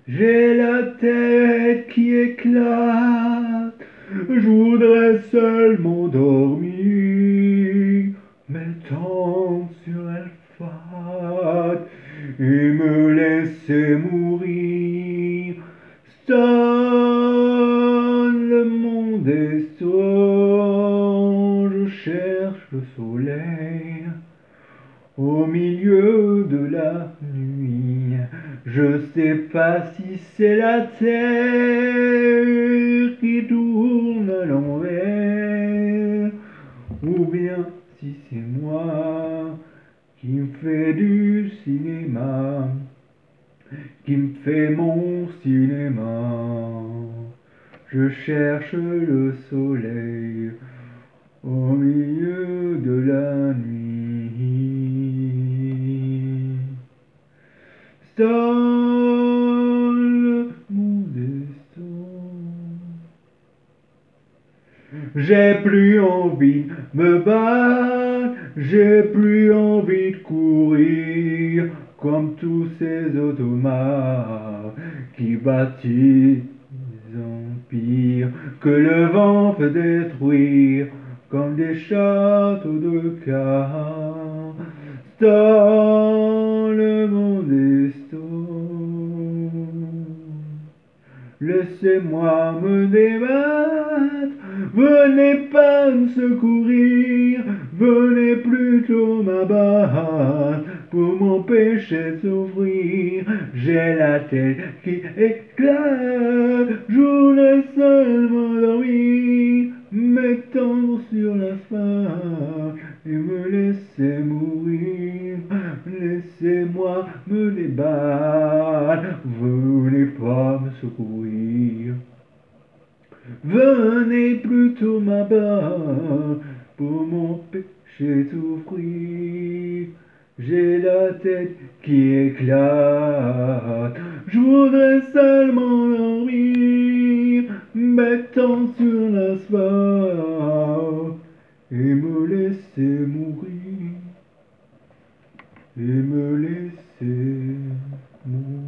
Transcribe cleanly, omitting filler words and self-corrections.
J'ai la tête qui éclate, je voudrais seulement dormir, m'étendre sur Alphate et me laisser mourir. Sonne, le monde est sourd, je cherche le soleil au milieu de la nuit. Je sais pas si c'est la terre qui tourne à l'envers, ou bien si c'est moi qui me fais du cinéma, qui me fait mon cinéma. Je cherche le soleil au milieu de la nuit. Seul mon destin. J'ai plus envie de me battre, j'ai plus envie de courir comme tous ces automates qui bâtissent empires que le vent peut détruire comme des châteaux de cartes. Dans le monde est laissez-moi me débattre, venez pas me secourir, venez plutôt m'abattre pour m'empêcher de souffrir. J'ai la tête qui éclate, je voulais seulement dormir, m'étendre sur l'asphalte et me laisser mourir. Laissez-moi me débattre, venez pas me secourir. Venez plutôt m'abattre pour m'empêcher de souffrir. J'ai la tête qui éclate, je voudrais seulement dormir, m'étendre sur l'asphalte et me laisser mourir. Et me laisser mourir.